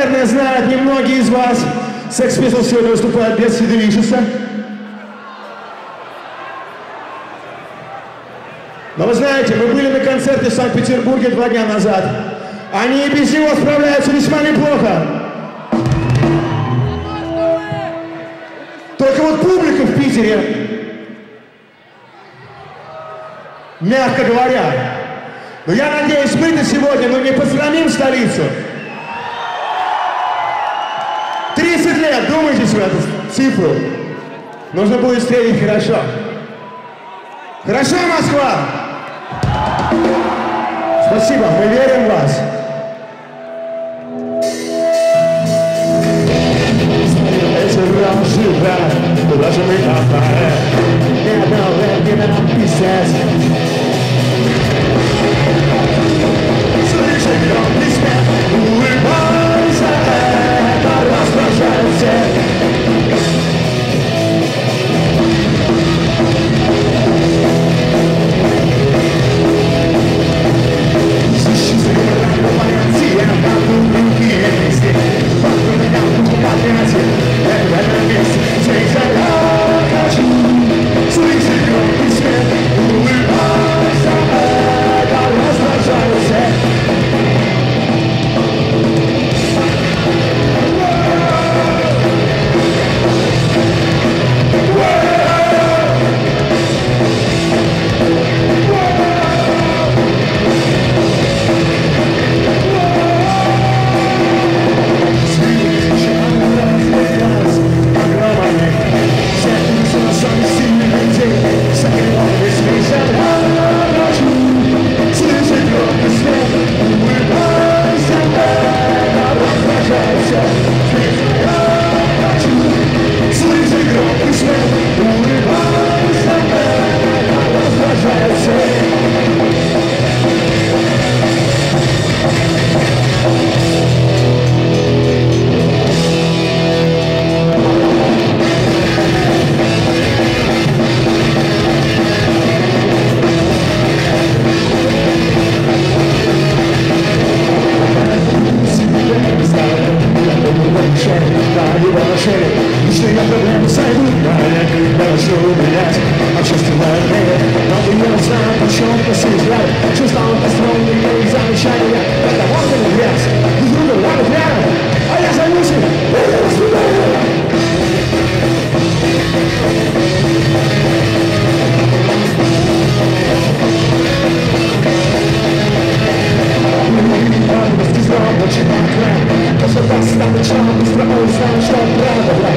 Наверное, знают немногие из вас. Sex Pistols сегодня выступает без Сида Вишеса. Но вы знаете, мы были на концерте в Санкт-Петербурге 2 дня назад. Они и без него справляются весьма неплохо. Только вот публика в Питере, мягко говоря. Но я надеюсь, мы-то сегодня не посрамим столицу. 30 лет, думайте в эту цифру. Нужно будет встретить хорошо. Хорошо, Москва? Спасибо, мы верим в вас. Куда же мы попали? Ни одного где нам писать. Слышь, громкий смех, улыбайся, это раздражает всех. Достаточно быстро узнал, что правда.